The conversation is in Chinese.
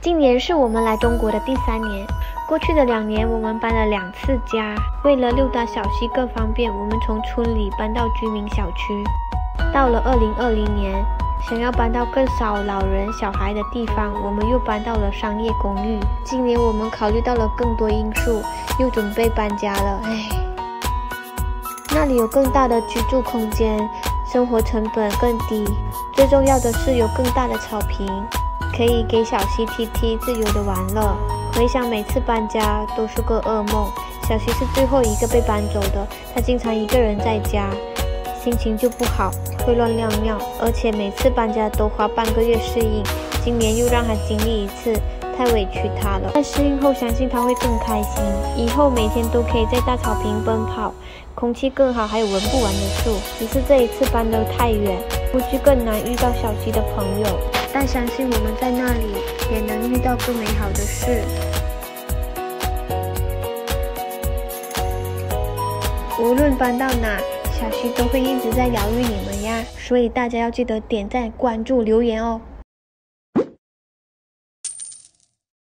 今年是我们来中国的第3年，过去的2年我们搬了2次家。为了溜达小溪更方便，我们从村里搬到居民小区。到了2020年，想要搬到更少老人小孩的地方，我们又搬到了商业公寓。今年我们考虑到了更多因素，又准备搬家了。那里有更大的居住空间，生活成本更低，最重要的是有更大的草坪，可以给小溪 TT 自由的玩乐。回想每次搬家都是个噩梦，小溪是最后一个被搬走的，他经常一个人在家，心情就不好，会乱尿尿，而且每次搬家都花半个月适应，今年又让他经历一次，太委屈他了。但适应后相信他会更开心，以后每天都可以在大草坪奔跑，空气更好，还有闻不完的树。只是这一次搬得太远，估计更难遇到小溪的朋友，但相信我们在那里也能遇到更美好的事。无论搬到哪，小溪都会一直在疗愈你们呀，所以大家要记得点赞、关注、留言哦。